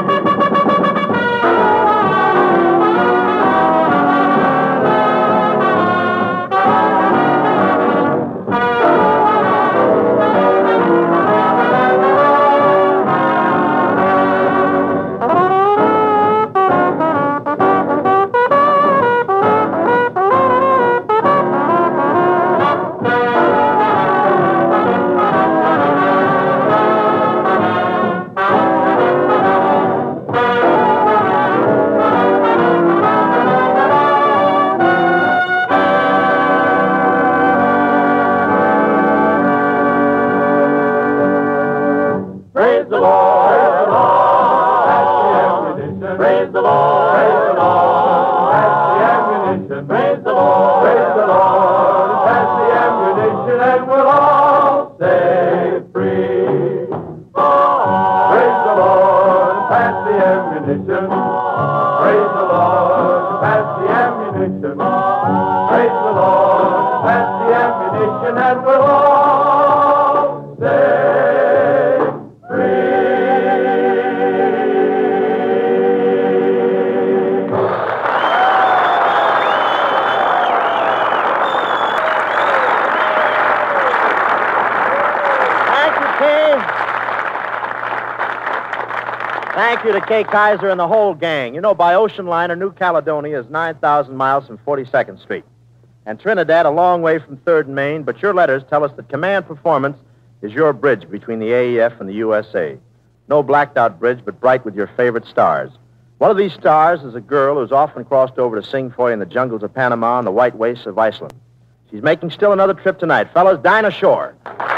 Thank you to Kay Kaiser and the whole gang. You know, by ocean liner, New Caledonia is nine thousand miles from forty-second Street. And Trinidad, a long way from third and Main, but your letters tell us that Command Performance is your bridge between the A E F and the U S A. No blacked-out bridge, but bright with your favorite stars. One of these stars is a girl who's often crossed over to sing for you in the jungles of Panama and the white wastes of Iceland. She's making still another trip tonight. Fellas, Dinah Shore.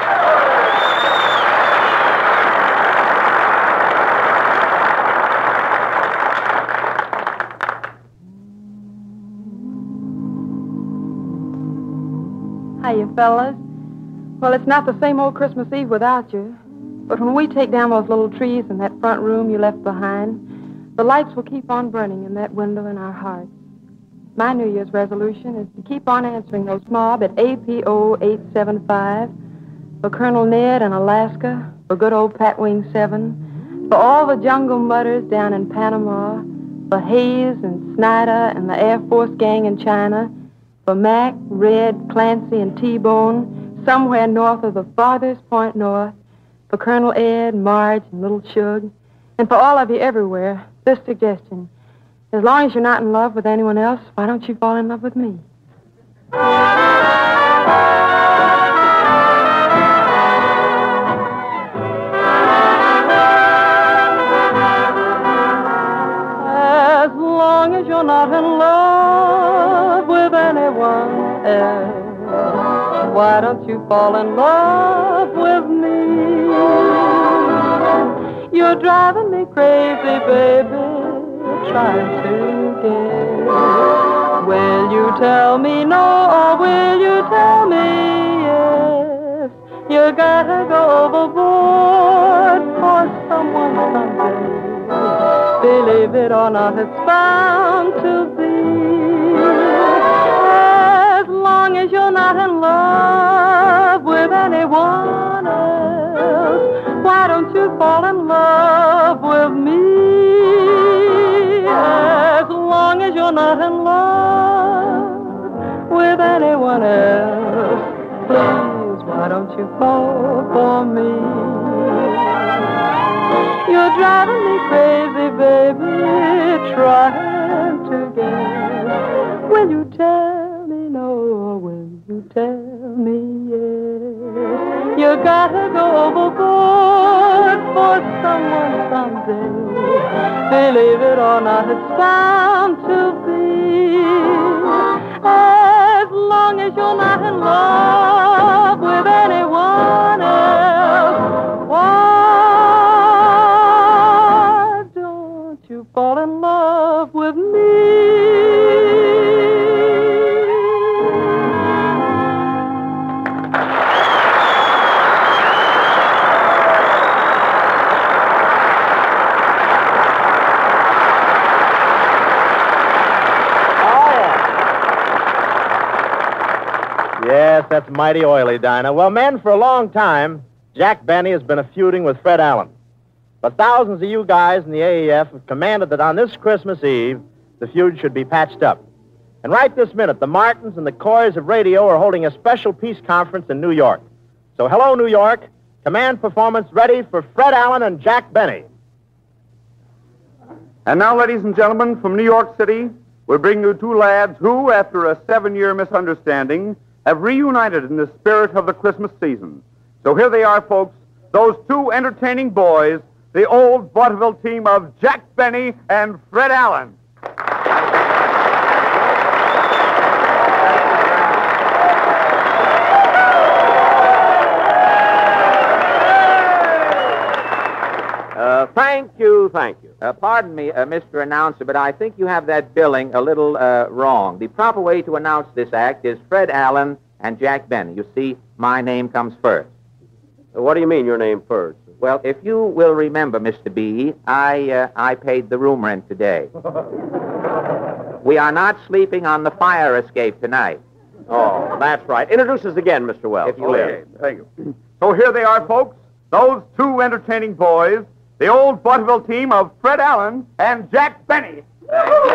Hiya, fellas. Well, it's not the same old Christmas Eve without you. But when we take down those little trees in that front room you left behind, the lights will keep on burning in that window in our hearts. My New Year's resolution is to keep on answering those mob at A P O eight seven five, for Colonel Ned in Alaska, for good old Pat Wing seven, for all the jungle mutters down in Panama, for Hayes and Snyder and the Air Force gang in China, for Mac, Red, Clancy, and T-Bone, somewhere north of the farthest point north, for Colonel Ed, Marge, and Little Shug, and for all of you everywhere, this suggestion. As long as you're not in love with anyone else, why don't you fall in love with me? As long as you're not in love with anyone else, why don't you fall in love with me? You're driving me crazy, baby, trying to guess. Will you tell me no, or will you tell me yes? You gotta go overboard for someone someday. Believe it or not, it's bound to be. As long as you're not in love with anyone else, why don't you fall in love with me? As long as you're not in love with anyone else, please, why don't you fall for me? You're driving me crazy, baby, trying to guess. Will you tell me no, or will you tell me yes? You gotta go overboard for someone someday. Believe it or not, it's bound to be. As long as you're not in love with anyone else, why fall in love with me? that's mighty oily, Dinah. Well, men, for a long time, Jack Benny has been a feuding with Fred Allen. But thousands of you guys in the A E F have commanded that on this Christmas Eve, the feud should be patched up. And right this minute, the Martins and the Coys of radio are holding a special peace conference in New York. So hello, New York. Command performance ready for Fred Allen and Jack Benny. And now, ladies and gentlemen, from New York City, we bring you two lads who, after a seven-year misunderstanding, have reunited in the spirit of the Christmas season. So here they are, folks, those two entertaining boys, the old vaudeville team of Jack Benny and Fred Allen. Uh, thank you, thank you. Uh, pardon me, uh, Mister Announcer, but I think you have that billing a little uh, wrong. The proper way to announce this act is Fred Allen and Jack Benny. You see, my name comes first. Uh, what do you mean, your name first? Well, if you will remember, Mister B, I, uh, I paid the room rent today. We are not sleeping on the fire escape tonight. Oh, that's right. Introduce us again, Mister Wells. If you will. Thank you. So here they are, folks, those two entertaining boys, the old vaudeville team of Fred Allen and Jack Benny. Thank you.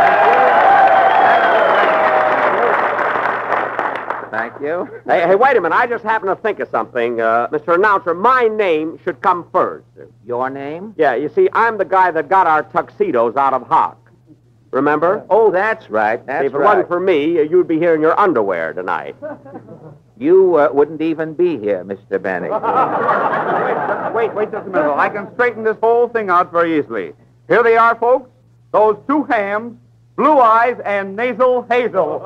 Thank you. Hey, hey, wait a minute. I just happened to think of something. Uh, Mister Announcer, my name should come first. Your name? Yeah, you see, I'm the guy that got our tuxedos out of Hock. Remember? Oh, that's right. That's See, if it right. wasn't for me, you'd be here in your underwear tonight. You uh, wouldn't even be here, Mister Benny. wait, wait, wait just a minute. I can straighten this whole thing out very easily. Here they are, folks, those two hams, Blue Eyes and Nasal Hazel.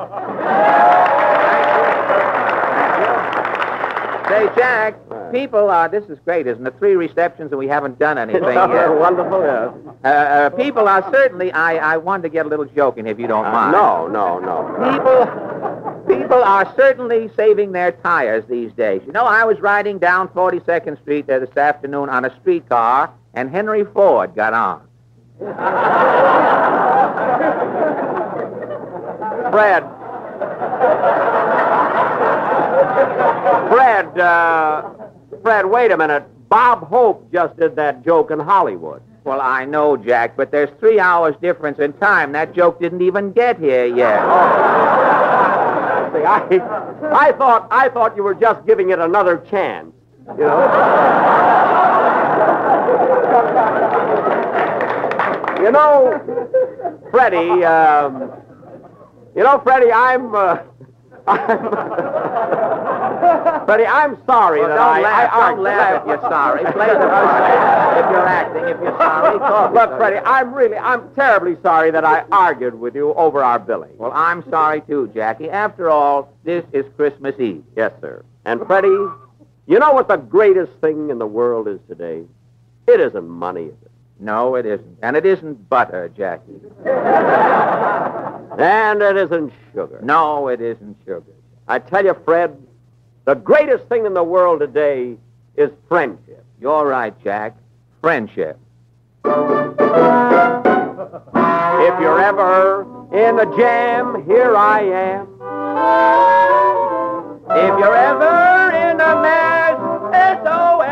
Say, Jack, people are, this is great, isn't it? Three receptions and we haven't done anything yet. Wonderful, yes. Uh, uh, people are certainly, I, I wanted to get a little joke in if you don't Uh, mind. no, no, no. People, people are certainly saving their tires these days. You know, I was riding down forty-second Street there this afternoon on a streetcar, and Henry Ford got on. Fred. Fred, uh, Fred, wait a minute. Bob Hope just did that joke in Hollywood. Well, I know, Jack, but there's three hours difference in time. That joke didn't even get here yet. Oh. See, I, I thought, I thought you were just giving it another chance. You know. You know, Freddie. Um, you know, Freddie, I'm. Uh, I'm Freddie, I'm sorry well, that don't I... Laugh, I, don't I, laugh if you're sorry. Play the part. If you're acting, if you're sorry, talk. Look, Freddie, I'm really, I'm terribly sorry that I argued with you over our billing. Well, I'm sorry, too, Jackie. After all, this is Christmas Eve. Yes, sir. And, Freddie, you know what the greatest thing in the world is today? It isn't money, is it? No, it isn't. And it isn't butter, Jackie. And it isn't sugar. No, it isn't sugar. I tell you, Fred, the greatest thing in the world today is friendship. You're right, Jack. Friendship. If you're ever in a jam, here I am. If you're ever in a mess, S O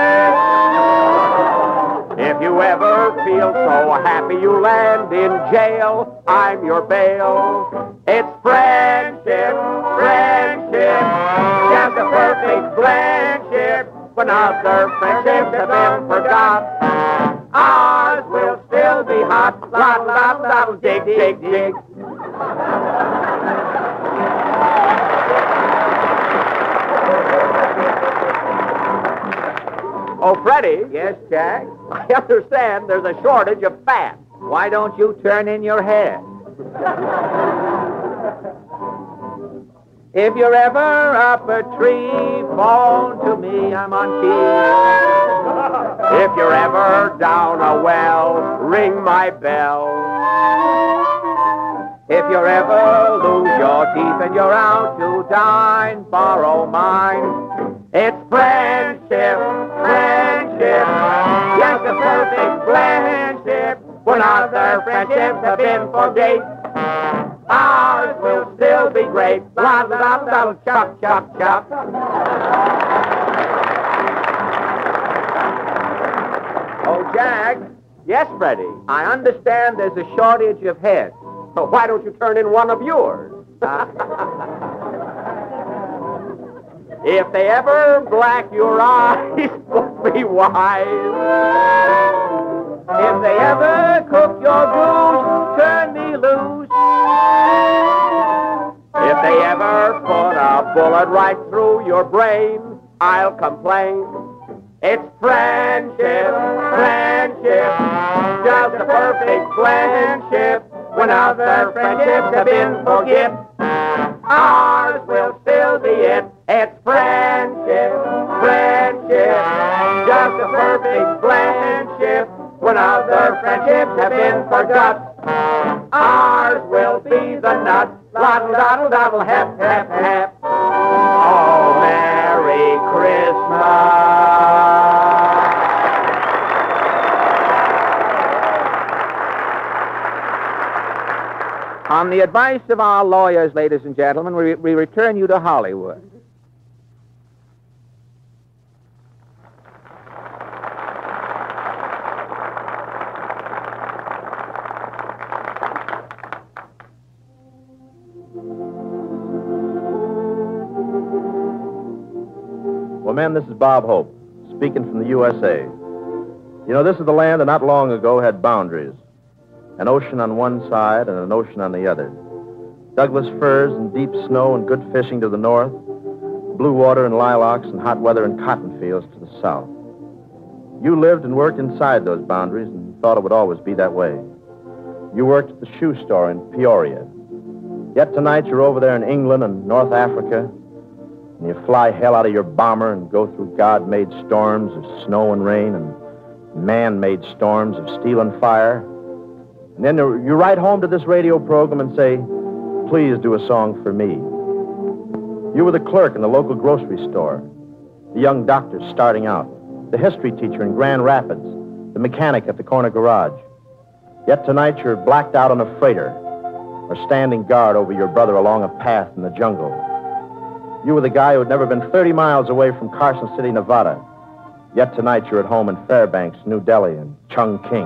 S. If you ever feel so happy you land in jail, I'm your bail. It's friendship, friendship, just a perfect friendship. When other friendships have been forgot, ours will still be hot. La la la, dig, dig, dig. Oh, Freddie. Yes, Jack? I understand there's a shortage of fat. Why don't you turn in your head? If you're ever up a tree, phone to me, I'm on key. If you're ever down a well, ring my bell. If you ever lose your teeth and you're out to dine, borrow mine. It's friendship, friendship, yes, a perfect friendship. When other friendships have been forgate, ours will still be great. La la daddle, daddle, chop, chop, chop. Oh, Jack. Yes, Freddie. I understand there's a shortage of heads. So why don't you turn in one of yours? If they ever black your eyes, won't be wise. If they ever cook your goose, turn me loose. If they ever put a bullet right through your brain, I'll complain. It's friendship, friendship, just a perfect friendship. When other friendships have been forget, ours will still be it. It's friendship, friendship, just a perfect friendship. When other friendships have been forgot, ours will be the nut. Loddle, doddle, doddle, hep, hep, hep. Oh, Merry Christmas. On the advice of our lawyers, ladies and gentlemen, we, we return you to Hollywood. Well, men, this is Bob Hope, speaking from the U S A. You know, this is the land that not long ago had boundaries. An ocean on one side and an ocean on the other. Douglas firs and deep snow and good fishing to the north. Blue water and lilacs and hot weather and cotton fields to the south. You lived and worked inside those boundaries and thought it would always be that way. You worked at the shoe store in Peoria. Yet tonight you're over there in England and North Africa, and you fly hell out of your bomber and go through God-made storms of snow and rain and man-made storms of steel and fire. And then you write home to this radio program and say, please do a song for me. You were the clerk in the local grocery store, the young doctor starting out, the history teacher in Grand Rapids, the mechanic at the corner garage. Yet tonight you're blacked out on a freighter or standing guard over your brother along a path in the jungle. You were the guy who had never been thirty miles away from Carson City, Nevada. Yet tonight you're at home in Fairbanks, New Delhi, and Chungking.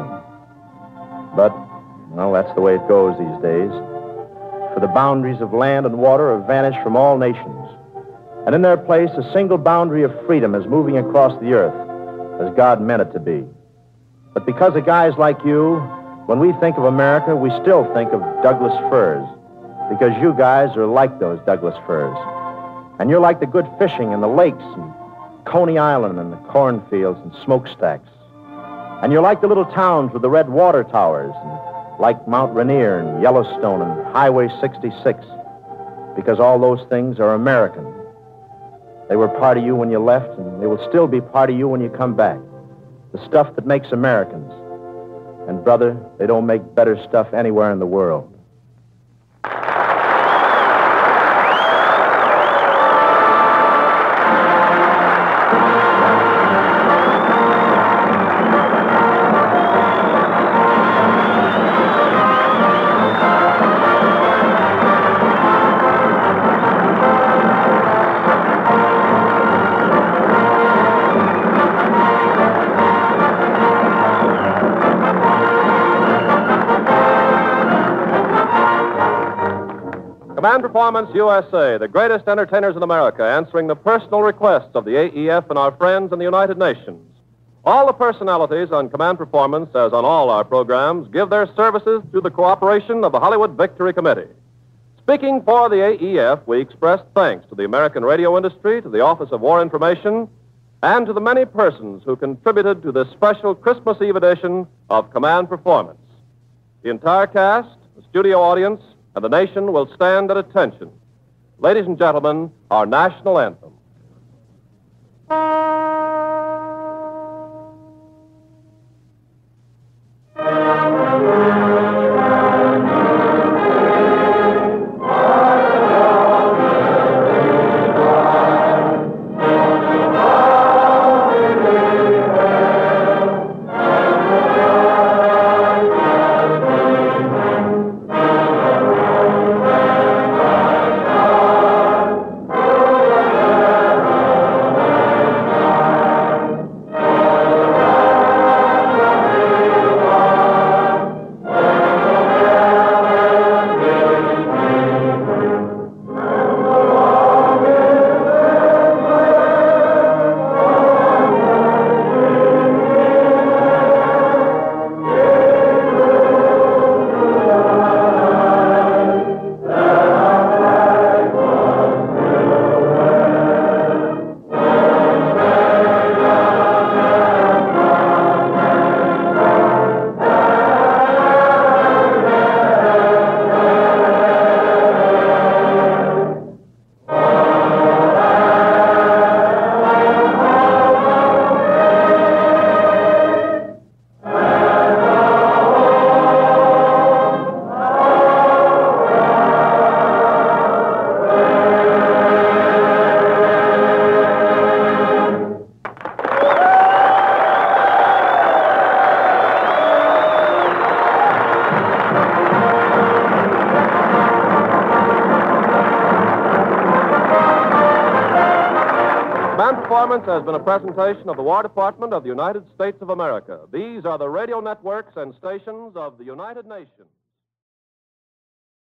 But, well, that's the way it goes these days. For the boundaries of land and water have vanished from all nations. And in their place, a single boundary of freedom is moving across the earth as God meant it to be. But because of guys like you, when we think of America, we still think of Douglas firs. Because you guys are like those Douglas firs. And you're like the good fishing in the lakes and Coney Island and the cornfields and smokestacks. And you're like the little towns with the red water towers, and like Mount Rainier and Yellowstone and Highway sixty-six, because all those things are American. They were part of you when you left, and they will still be part of you when you come back. The stuff that makes Americans. And, brother, they don't make better stuff anywhere in the world. Command Performance U S A, the greatest entertainers in America, answering the personal requests of the A E F and our friends in the United Nations. All the personalities on Command Performance, as on all our programs, give their services through the cooperation of the Hollywood Victory Committee. Speaking for the A E F, we express thanks to the American radio industry, to the Office of War Information, and to the many persons who contributed to this special Christmas Eve edition of Command Performance. The entire cast, the studio audience, and the nation will stand at attention. Ladies and gentlemen, our national anthem. performance has been a presentation of the War Department of the United States of America. These are the radio networks and stations of the United Nations.